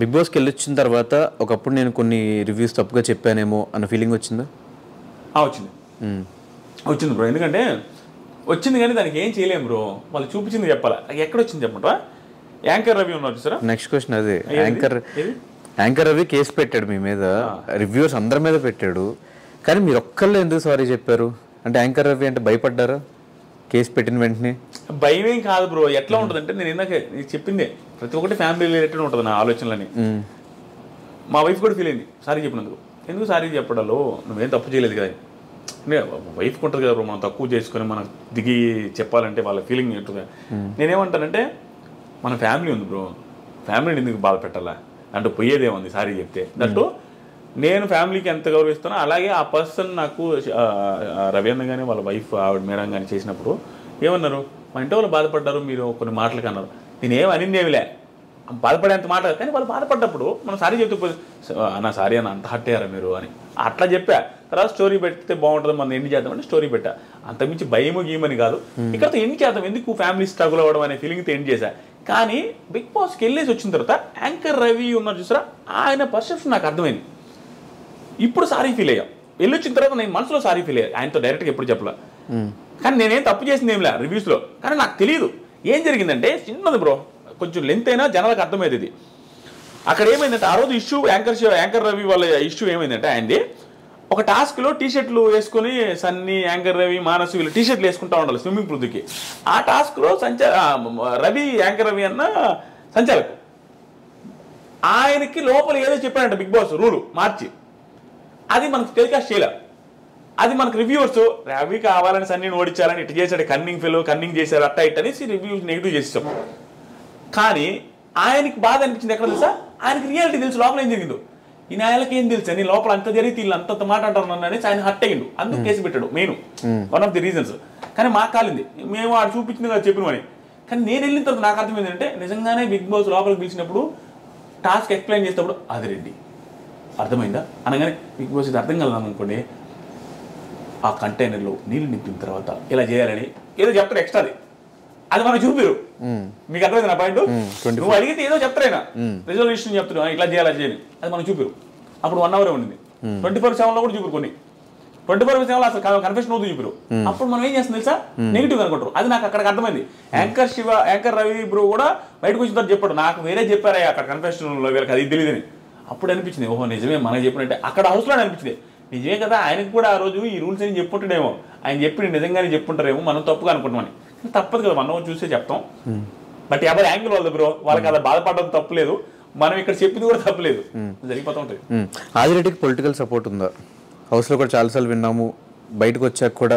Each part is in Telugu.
బిగ్ బాస్కి వెళ్ళొచ్చిన తర్వాత ఒకప్పుడు నేను కొన్ని రివ్యూస్ తప్పుగా చెప్పానేమో అన్న ఫీలింగ్ వచ్చిందా? వచ్చింది వచ్చింది బ్రో. ఎందుకంటే వచ్చింది కానీ దానికి ఏం చేయలేము బ్రో. వాళ్ళు చూపించింది చెప్పాలా. ఎక్కడ వచ్చింది చెప్పమంటారా? యాంకర్ రవి ఉన్నారు చూసారా? నెక్స్ట్ క్వశ్చన్ అదే. యాంకర్ రవి కేసు పెట్టాడు మీ మీద, రివ్యూవర్స్ అందరి మీద పెట్టాడు, కానీ మీరు ఒక్కళ్ళే ఎందుకు సారీ చెప్పారు? అంటే యాంకర్ రవి అంటే భయపడ్డారా కేసు పెట్టిన వెంటనే? భయం ఏం కాదు బ్రో. ఎట్లా ఉంటుందంటే నేను ఇందాక చెప్పిందే, ప్రతి ఒక్కటి ఫ్యామిలీ రిలేటెడ్ ఉంటుంది నా ఆలోచనలని. మా వైఫ్ కూడా ఫీల్ అయింది సారీ చెప్పినందుకు. ఎందుకు సారీ చెప్పడాలో, నువ్వేం తప్పు చేయలేదు కదా. వైఫ్కి ఉంటుంది కదా బ్రో, మనం తక్కువ చేసుకొని మనం దిగి చెప్పాలంటే వాళ్ళ ఫీలింగ్ ఉంటుంది. నేనేమంటానంటే మన ఫ్యామిలీ ఉంది బ్రో, ఫ్యామిలీని ఎందుకు బాధ పెట్టాలా అంటే పోయేదేముంది సారీ చెప్తే. దట్టు నేను ఫ్యామిలీకి ఎంత గౌరవిస్తానో అలాగే ఆ పర్సన్ నాకు రవి అన్న కానీ వాళ్ళ వైఫ్ ఆవిడ మేడం కానీ చేసినప్పుడు ఏమన్నారు, మా ఇంటి వాళ్ళు బాధపడ్డారు, మీరు కొన్ని మాటలకి అన్నారు. నేనేం అనిందేమిలే, బాధపడేంత మాట. కానీ వాళ్ళు బాధపడ్డప్పుడు మనం సారీ చెప్తే అన్న సారీ అన్న అంత హట్ అయ్యారా మీరు అని అట్లా చెప్పా. తర్వాత స్టోరీ పెడితే బాగుంటుంది, మనం ఎండ్ చేద్దామంటే స్టోరీ పెట్టా. అంతకుమించి భయము గీమని కాదు, ఇక్కడతో ఎండ్ చేద్దాం, ఎందుకు ఫ్యామిలీ స్ట్రగుల్ అవ్వడం అనే ఫీలింగ్తో ఎండ్ చేశా. కానీ బిగ్ బాస్కి వెళ్ళేసి వచ్చిన తర్వాత యాంకర్ రవి ఉన్నారు చూసారా, ఆయన పర్సెప్షన్ నాకు అర్థమైంది. ఇప్పుడు సారీ ఫీల్ అయ్యాం. వెళ్ళొచ్చిన తర్వాత నేను మనసులో సారీ ఫీల్ అయ్యా, ఆయనతో డైరెక్ట్గా ఎప్పుడు చెప్పలే. కానీ నేనేం తప్పు చేసింది ఏమిలే రివ్యూస్లో. కానీ నాకు తెలియదు ఏం జరిగిందంటే, చిన్నది బ్రో, కొంచెం లెంత్ అయినా జనాలకు అర్థమయ్యేది ఇది. అక్కడ ఏమైందంటే ఆ రోజు ఇష్యూ యాంకర్ రవి వాళ్ళ ఇష్యూ ఏమైందంటే, ఆయనది ఒక టాస్క్లో టీషర్ట్లు వేసుకొని సన్నీ, యాంకర్ రవి, మానసు వీళ్ళు టీషర్ట్లు వేసుకుంటా ఉండాలి స్విమ్మింగ్ పూల్కి. ఆ టాస్క్లో రవి యాంకర్ రవి అన్న సంచాలకు ఆయనకి లోపల ఏదో చెప్పాడంట బిగ్ బాస్ రూలు మార్చి, అది మనకు టెలికాస్ట్ చేయలే. అది మనకు రివ్యూవర్స్ రవి కావాలని సన్నీని ఓడించాలని ఇటు చేశాడు, కన్నింగ్ ఫెలో కన్నింగ్ చేశారు అట్ట ఇట్ అనేసి రివ్యూస్ నెగిటివ్ చేసేసాం. కానీ ఆయనకి బాధ అనిపించింది ఎక్కడ తెలుసా, ఆయనకి రియాలిటీ తెలుసు లోపల ఏం జరిగిందో. ఈ నాయలకి ఏం తెలుసు అని లోపల అంత జరిగితే వీళ్ళు అంత మాట అంటారు అనేసి ఆయన హట్ అయ్యిండు, అందుకు కేసు పెట్టాడు. Main one of the reasons. కానీ మాకు కాలింది, మేము ఆడు చూపించింది కదా చెప్పినమని. కానీ నేను వెళ్ళిన తర్వాత నాకు అర్థం ఏంటంటే, నిజంగానే బిగ్ బాస్ లోపలికి పిలిచినప్పుడు టాస్క్ ఎక్స్ప్లెయిన్ చేసేటప్పుడు అది రెడ్డి అర్థమైందా అనగానే బిగ్ బాస్ ఇది అర్థం కలదు అనుకోండి, ఆ కంటైనర్లో నీళ్ళు నింపిన తర్వాత ఇలా చేయాలని ఏదో చెప్తారు ఎక్స్ట్రాది, అది మనం చూపిరు. మీకు అర్థమైంది నా పాయింట్? నువ్వు అడిగితే ఏదో చెప్తారైనా రిజల్యూషన్ చెప్తున్నా ఇట్లా చేయాలి అది చేయని, అది మనం చూపిరు. అప్పుడు 1 hour ఉండింది. 24/7 కూడా చూపిరు, కొన్ని 24/7 అసలు కన్ఫెషన్ అవుతుంది చూపిరు. అప్పుడు మనం ఏం చేస్తుంది తెలుసా, నెగిటివ్ అనుకుంటారు. అది నాకు అక్కడికి అర్థమైంది. యాంకర్ రవి బ్రో కూడా బయటకు వచ్చిన తర్వాత చెప్పాడు, నాకు వేరే చెప్పారా అక్కడ కన్ఫెషన్లో వీళ్ళకి అది తెలియదని. అప్పుడు అనిపించింది, ఓహో నిజమే మనం చెప్పినట్టే అక్కడ హౌస్లో అనిపించింది. నిజమే కదా, ఆయనకు కూడా ఆ రోజు ఈ రూల్స్ అని చెప్పుంటాడేమో, ఆయన చెప్పి నిజంగానే చెప్పుంటారేమో, మనం తప్పుగా అనుకుంటామని. తప్పదు కదా, మనం చూసే చెప్తాం. బట్ ఎవరి యాంగిల్ వాళ్ళది బ్రో, వాళ్ళకి అలా బాధపడడం తప్పులేదు, మనం ఇక్కడ చెప్పింది కూడా తప్పులేదు, జరిగిపోతూ ఉంటుంది. ఆదిరెడ్డికి పొలిటికల్ సపోర్ట్ ఉందా? హౌస్లో కూడా చాలాసార్లు విన్నాము, బయటకు వచ్చాక కూడా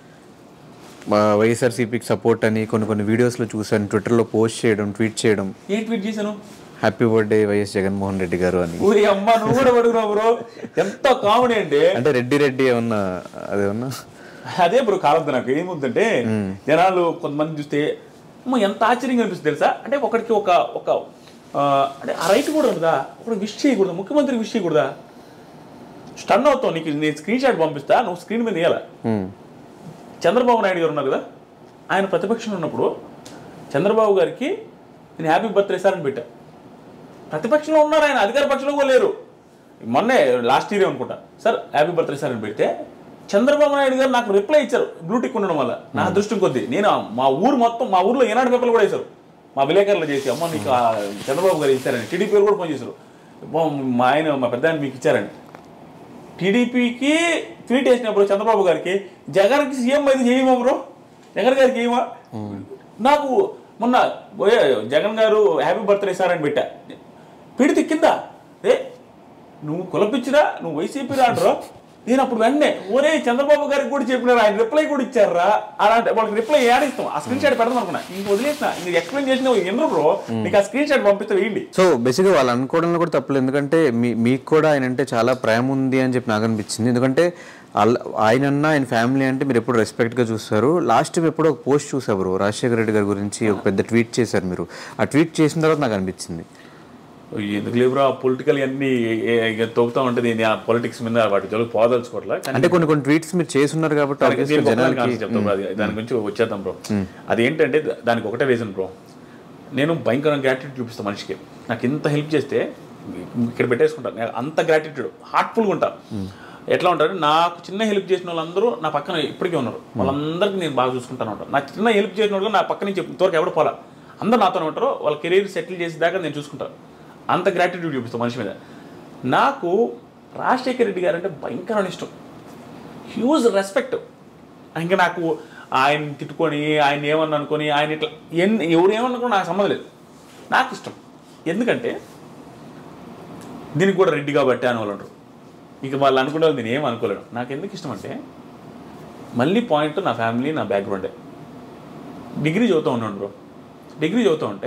వైఎస్ఆర్సీపీకి సపోర్ట్ అని కొన్ని వీడియోస్లో చూశాను, ట్విట్టర్లో పోస్ట్ చేయడం, ట్వీట్ చేయడం. ఏం ట్వీట్ చేశాను? Happy birthday YS Jaganmohan Reddy garu అని. అమ్మ నువ్వు కూడా పడుకున్నావు బ్రో, ఎంత కామెడీ అంటే రెడ్డి ఏమన్నా అదేమన్నా అదే బ్రో కాలద్దు. నాకు ఏముందంటే జనాలు కొంతమంది చూస్తే ఎంత ఆశ్చర్యంగా అనిపిస్తుంది తెలుసా, అంటే ఒకరికి ఒక అంటే ఆ రైట్ కూడా ఉంటుందా, ఒకటి విష్ చేయకూడదా, ముఖ్యమంత్రికి విష్ చేయకూడదా? స్టన్ అవుతావు. నీకు నేను స్క్రీన్ షాట్ పంపిస్తా, నువ్వు స్క్రీన్ మీద వేయాల. చంద్రబాబు నాయుడు గారు ఉన్నారు కదా, ఆయన ప్రతిపక్షంలో ఉన్నప్పుడు చంద్రబాబు గారికి నేను హ్యాపీ బర్త్డే సార్ అని పెట్టా. ప్రతిపక్షంలో ఉన్నారు, ఆయన అధికార పక్షంలో కూడా లేరు. మొన్నే లాస్ట్ ఇయర్ అనుకుంటా, సార్ హ్యాపీ బర్త్డే సార్ అని పెడితే చంద్రబాబు నాయుడు గారు నాకు రిప్లై ఇచ్చారు, బ్లూటిక్ ఉండడం వల్ల. నా అదృష్టం కొద్దీ నేను మా ఊర్లో ఏనాడు పేపర్లు కూడా వేశారు, మా విలేకరులు చేసి, అమ్మ నీకు చంద్రబాబు గారు ఇచ్చారని. టీడీపీ కూడా ఫోన్ చేశారు, మా పెద్ద ఆయన మీకు ఇచ్చారని. టీడీపీకి ట్వీట్ వేసినప్పుడు చంద్రబాబు గారికి, జగన్కి సీఎం అయితే చేయమా బ్రో, జగన్ గారికి ఏమా. నాకు మొన్న జగన్ గారు హ్యాపీ బర్త్డే సార్ అని పెట్టా, పెడితే కింద నువ్వు కులపిచ్చిరా, నువ్వు వైసీపీ రాడరా. నేను అప్పుడు వెంటనే ఒరే చంద్రబాబు గారికి కూడా చెప్పినారు, ఆయన రిప్లై కూడా ఇచ్చారా, అలాంటి వాళ్ళకి రిప్లై ఏడిస్తాం. ఆ స్క్రీన్ షాట్ పెడదాం అనుకున్నా, ఇంక వదిలేసిన, ఇంక ఎక్స్ప్లెయిన్ చేసిన ఎందుకు బ్రో, నీకు ఆ స్క్రీన్ షాట్ పంపిస్తే వేయండి. సో బేసిక్గా వాళ్ళు అనుకోవడంలో కూడా తప్పలేదు, ఎందుకంటే మీకు కూడా ఆయన అంటే చాలా ప్రేమ ఉంది అని చెప్పి నాకు అనిపించింది. ఎందుకంటే ఆయన ఫ్యామిలీ అంటే మీరు ఎప్పుడు రెస్పెక్ట్గా చూస్తారు. లాస్ట్ టైం ఎప్పుడో ఒక పోస్ట్ చూసారు రాజశేఖర రెడ్డి గారి గురించి, ఒక పెద్ద ట్వీట్ చేశారు మీరు. ఆ ట్వీట్ చేసిన తర్వాత నాకు అనిపించింది, ఎందుకు లేవురా పొలిటికల్ అన్ని తోగుతా ఉంటుంది, ఆ పొలిటిక్స్ మీద వాటి జోలికి పోదలుచుకోవట్లే. అంటే కొన్ని ట్వీట్స్ మీరు చేస్తున్నారు కాబట్టి చెప్తాం బ్రో, దాని గురించి వచ్చేద్దాం బ్రో. అదేంటంటే దానికి ఒకటే రీజన్ బ్రో, నేను భయంకరంగా గ్రాటిట్యూడ్ చూపిస్తాను మనిషికి. నాకు ఇంత హెల్ప్ చేస్తే ఇక్కడ పెట్టేసుకుంటాను. నేను అంత గ్రాటిట్యూడ్, హార్ట్ఫుల్గా ఉంటాను. ఎట్లా ఉంటారు, నాకు చిన్న హెల్ప్ చేసిన వాళ్ళందరూ నా పక్కన ఇప్పటికీ ఉన్నారు. వాళ్ళందరికీ నేను బాగా చూసుకుంటాను ఉంటాను. నా చిన్న హెల్ప్ చేసిన వాళ్ళు నా పక్క నుంచి ఇంతవరకు ఎవరు పోలా, అందరూ నాతోనే ఉంటారు. వాళ్ళ కెరీర్ సెటిల్ చేసేదాకా నేను చూసుకుంటాను. అంత గ్రాటిట్యూడ్ చూపిస్తాను మనిషి మీద. నాకు రాజశేఖర రెడ్డి గారు అంటే భయంకరమైన ఇష్టం, హ్యూజ్ రెస్పెక్ట్. ఇంకా నాకు ఆయన తిట్టుకొని, ఆయన ఏమన్నా అనుకొని, ఆయన ఇట్లా ఎవరు ఏమన్నా నాకు సంబంధం లేదు, నాకు ఇష్టం. ఎందుకంటే దీనికి కూడా రెడ్డి కాబట్టి అని వాళ్ళు అంటారు. ఇక వాళ్ళు అనుకునే వాళ్ళు నేను ఏం అనుకోలేను. నాకు ఎందుకు ఇష్టం అంటే మళ్ళీ పాయింట్ నా ఫ్యామిలీ, నా బ్యాక్గ్రౌండే. డిగ్రీ చదువుతూ ఉన్నాను బ్రో. డిగ్రీ చదువుతూ ఉంటే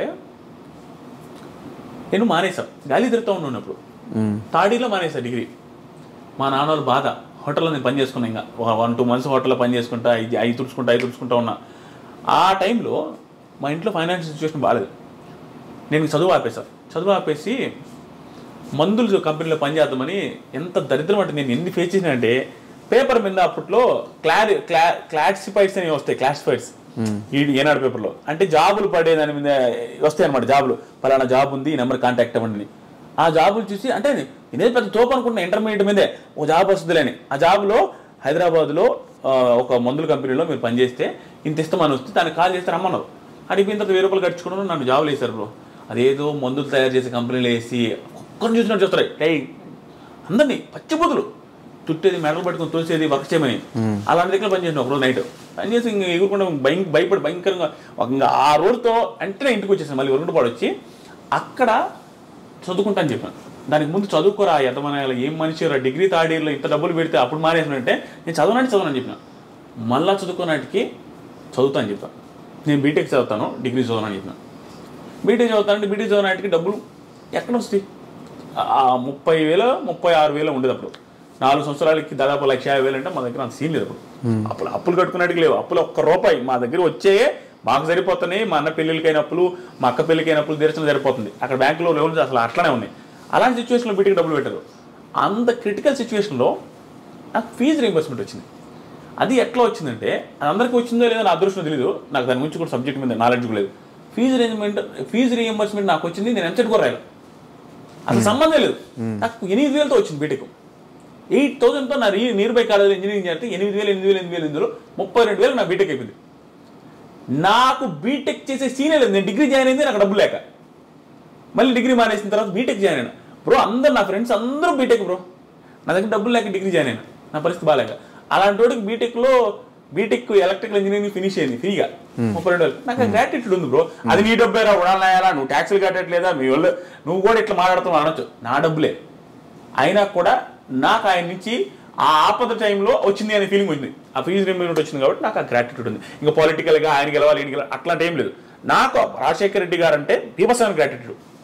నేను మానేసాను, గాలి తిరుగుతూ ఉన్నప్పుడు తాడీలో మానేసా డిగ్రీ. మా నాన్న వాళ్ళు బాధ, హోటల్లో నేను పని చేసుకున్నా. ఇంకా 1-2 months హోటల్లో పని చేసుకుంటా, అవి తుడుచుకుంటా ఉన్నా. ఆ టైంలో మా ఇంట్లో ఫైనాన్షియల్ సిచ్యువేషన్ బాగాలేదు. నేను చదువు ఆపేసి మందులు కంపెనీలో పనిచేద్దామని, ఎంత దరిద్రం అంటే నేను ఎన్ని ఫేస్ చేసిన అంటే, పేపర్ మీద అప్పట్లో క్లాసిఫైడ్స్ అనేవి వస్తాయి, క్లాసిఫైడ్స్ ఈ ఏనాడు పేపర్లో. అంటే జాబులు పడే దాని మీద వస్తాయి అనమాట. జాబులు పలానా జాబ్ ఉంది, ఈ నెంబర్ కాంటాక్ట్ అవ్వండి. ఆ జాబులు చూసి అంటే ఇదే పెద్ద తోపు అనుకుంటున్నా, ఇంటర్మీడియట్ మీదే ఒక జాబ్ వస్తుందిలేని. ఆ జాబ్లో హైదరాబాద్లో ఒక మందుల కంపెనీలో మీరు పనిచేస్తే ఇంత ఇస్తామని వస్తే దానికి కాల్ చేస్తే రమ్మన్నారు. అడిగిన తర్వాత 1000 రూపాయలు ఖర్చుకున్నాను, నన్ను జాబులు వేశారు బ్రో. అదేదో మందులు తయారు చేసే కంపెనీలు వేసి ఒక్కరిని చూసినట్టు చూస్తారు. అందరినీ పచ్చిపోతులు చుట్టేది, మెడలు పట్టుకుని తోసేది, వర్క్ చేయమని. అలాంటి దగ్గర పనిచేసిన ఒకరోజు నైట్ పనిచేసి ఇంకా ఎగురుకుండా భయపడి భయంకరంగా ఇంకా ఆ రోజుతో వెంటనే ఇంటికి వచ్చేసాను. మళ్ళీ ఒరుగుపాడు వచ్చి అక్కడ చదువుకుంటాను చెప్పాను. దానికి ముందు చదువుకోరా యతమనాయాల, ఏం మనిషి రా, డిగ్రీ 3rd yearలో ఇంత డబ్బులు పెడితే అప్పుడు మానేసినంటే నేను చదవనని చెప్పిన. మళ్ళీ చదువుకోనాటికి చదువుతాను చెప్పాను. నేను బీటెక్ చదువుతాను, డిగ్రీ చదవనని చెప్పిన. బీటెక్ చదువుతానంటే బీటెక్ చదవనాటికి డబ్బులు ఎక్కడ వస్తాయి? 30,000 36,000 ఉండేది అప్పుడు. 4 సంవత్సరాలకి దాదాపు 1,50,000 అంటే మా దగ్గర అంత సీన్ లేదు అప్పుడు. అప్పులు కట్టుకున్నట్టుగా లేవు. అప్పులు ₹1 మా దగ్గర వచ్చేయే మాకు సరిపోతున్నాయి. మా అన్న పెళ్ళిళ్ళకైన అప్పులు, మా అక్క పెళ్ళికైన అప్పులు తీర్చడం సరిపోతుంది. అక్కడ బ్యాంకులో లోన్స్ అసలు అట్లానే ఉన్నాయి. అలాంటి సిచ్యువేషన్లో బీటెక్ డబ్బులు పెట్టారు. అంత క్రిటికల్ సిచ్యువేషన్లో నాకు ఫీజు రీయింబర్స్మెంట్ వచ్చింది. అది ఎట్లా వచ్చిందంటే, అది అందరికీ వచ్చిందో లేదో నా అదృష్టం తెలియదు. నాకు దాని గురించి కూడా సబ్జెక్ట్ మీద నాలెడ్జ్ లేదు. ఫీజు రీయింబర్స్మెంట్ నాకు వచ్చింది. నేను ఎంసెట్ కూడా రాయాలి, అసలు సంబంధం లేదు. నాకు 8,000తో వచ్చింది బీటెక్. 8,000తో నా నియర్ బై కాలేజీలో ఇంజనీరింగ్ చేస్తే 8,000 32,000 నా బీటెక్ అయిపోయింది. నాకు బీటెక్ చేసే సీనే లేదు. నేను డిగ్రీ జాయిన్ అయింది నాకు డబ్బు లేక. మళ్ళీ డిగ్రీ మానేసిన తర్వాత బీటెక్ జాయిన్ అయినా బ్రో. అందరు నా ఫ్రెండ్స్ అందరూ బీటెక్ బ్రో. నా దగ్గర డబ్బులు లేక డిగ్రీ జాయిన్ అయినా, నా పరిస్థితి బాగాలేక. అలాంటి వాడికి బీటెక్ ఎలక్ట్రికల్ ఇంజనీరింగ్ ఫినిష్ అయింది ఫ్రీగా 32,000. నాకు గ్రాటిట్యూడ్ ఉంది బ్రో. అది నీ డబ్బేరా, ఉడాలనాయాలా, నువ్వు ట్యాక్సులు కట్టట్లేదా, మీ వాళ్ళు నువ్వు కూడా ఇట్లా మాట్లాడుతావు అనొచ్చు. నా డబ్బులే అయినా కూడా నాకు ఆయన నుంచి ఆ ఆపద టైంలో వచ్చింది అనే ఫీలింగ్ ఉంది. ఆ ఫీజు రీయింబర్స్మెంట్ వచ్చింది కాబట్టి నాకు ఆ గ్రాటిట్యూడ్ ఉంది. ఇంకా పొలిటికల్గా ఆయన గెలవాలి, ఈయన గెలవాలి అట్లాంటి ఏం లేదు. నాకు రాజశేఖర రెడ్డి గారు అంటే బీభత్సమైన గ్రాటిట్యూడ్.